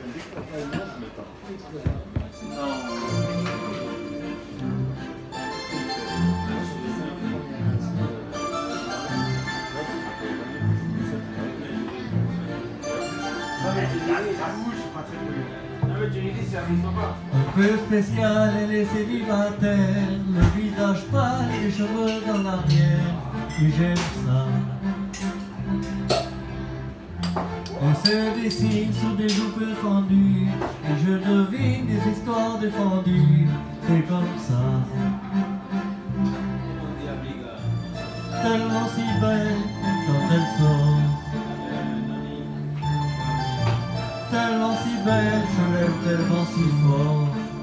Un peu spécial, elle est célibataire, le visage pâle, les cheveux dans l'arrière, et j'aime ça. Elle se dessine sous des joues peu fendues, et je devine des histoires défendues, c'est comme ça. Tellement si belle quand elle sort, tellement si belle, je l'aime tellement si fort.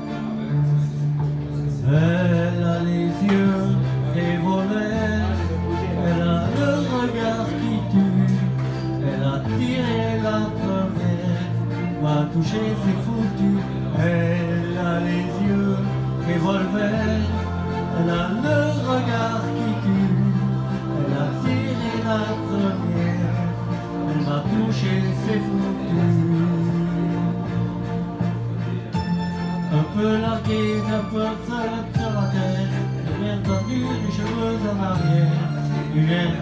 Elle a les yeux revolvers, elle a le regard qui tue, elle a tiré la première, m'a touché, c'est foutu. Elle a les yeux revolvers, elle a le regard qui tue, elle a tiré la première, elle m'a touché, c'est foutu. Un peu largué, un peu seul sur la terre, bien tendu, les cheveux en arrière, une air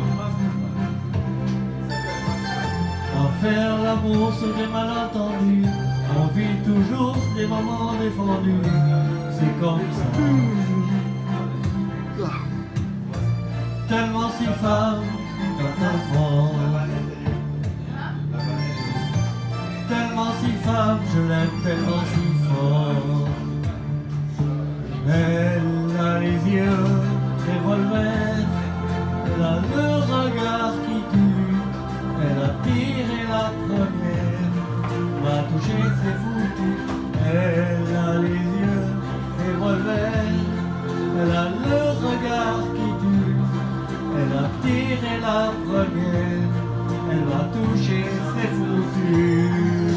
ça. À faire l'amour sur des malentendus, on vit toujours des moments défendus, c'est comme ça. Tellement si femme quand elle prend, tellement si femme, je l'aime tellement si fort. Elle a les yeux revolvers, elle a le regard qui tue, elle a tiré la première, m'a touché, c'est foutu. Elle a les yeux revolvers, elle a le regard qui tue, elle a tiré la première, elle m'a touché, c'est foutu.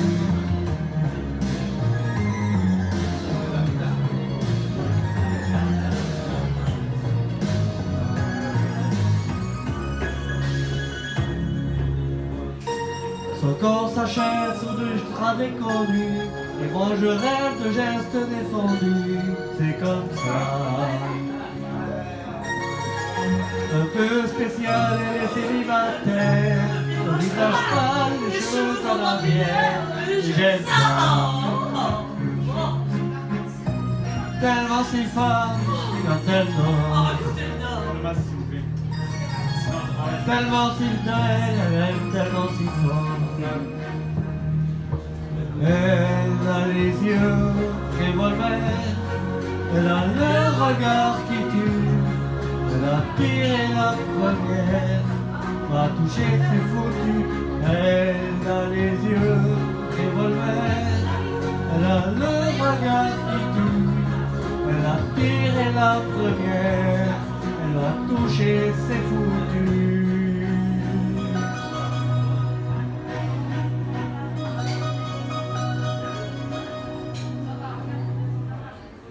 Son corps s'achève sur du drap déconnu, et moi je rêve de gestes défendus, c'est comme ça. Un peu spécial, elle est célibataire, son visage pâle, les cheveux en arrière, j'aime ça. Tellement si femme quand elle dort, tellement si belle, elle aime tellement si fort. Elle a les yeux revolvers, elle a le regard qui tue, elle a tiré la première, m'a touché, c'est foutu. Elle a les yeux revolvers, elle a le regard qui tue, elle a tiré la première, elle m'a touché, c'est foutu.